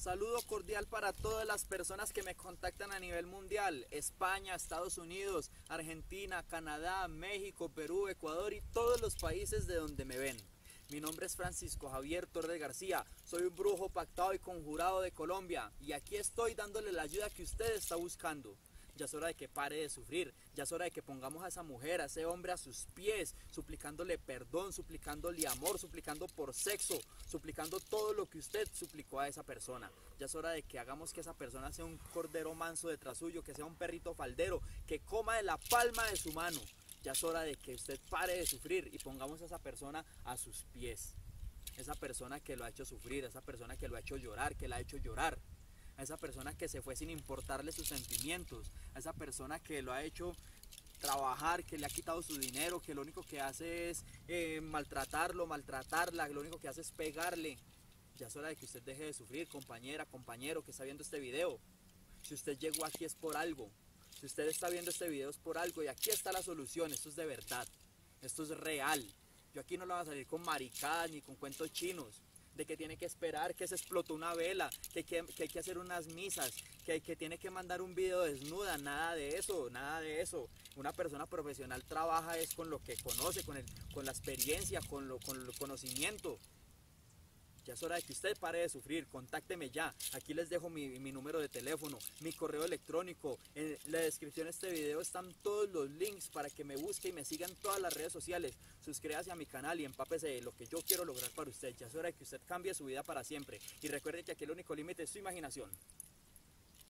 Saludo cordial para todas las personas que me contactan a nivel mundial: España, Estados Unidos, Argentina, Canadá, México, Perú, Ecuador y todos los países de donde me ven. Mi nombre es Francisco Javier Torres García, soy un brujo pactado y conjurado de Colombia y aquí estoy dándole la ayuda que usted está buscando. Ya es hora de que pare de sufrir, ya es hora de que pongamos a esa mujer, a ese hombre a sus pies, suplicándole perdón, suplicándole amor, suplicando por sexo, suplicando todo lo que usted suplicó a esa persona. Ya es hora de que hagamos que esa persona sea un cordero manso detrás suyo, que sea un perrito faldero, que coma de la palma de su mano. Ya es hora de que usted pare de sufrir y pongamos a esa persona a sus pies. Esa persona que lo ha hecho sufrir, esa persona que lo ha hecho llorar, que la ha hecho llorar. A esa persona que se fue sin importarle sus sentimientos, a esa persona que lo ha hecho trabajar, que le ha quitado su dinero, que lo único que hace es maltratarlo, maltratarla, lo único que hace es pegarle. Ya es hora de que usted deje de sufrir, compañera, compañero que está viendo este video. Si usted llegó aquí es por algo. Si usted está viendo este video es por algo y aquí está la solución. Esto es de verdad, esto es real. Yo aquí no le voy a salir con maricadas ni con cuentos chinos de que tiene que esperar que se explotó una vela, que hay que hacer unas misas, que tiene que mandar un video desnuda. Nada de eso, nada de eso. Una persona profesional trabaja es con lo que conoce, con la experiencia, con el conocimiento. Ya es hora de que usted pare de sufrir, contácteme ya. Aquí les dejo mi número de teléfono, mi correo electrónico. En la descripción de este video están todos los links para que me busque y me sigan en todas las redes sociales. Suscríbase a mi canal y empápese de lo que yo quiero lograr para usted. Ya es hora de que usted cambie su vida para siempre. Y recuerde que aquí el único límite es su imaginación.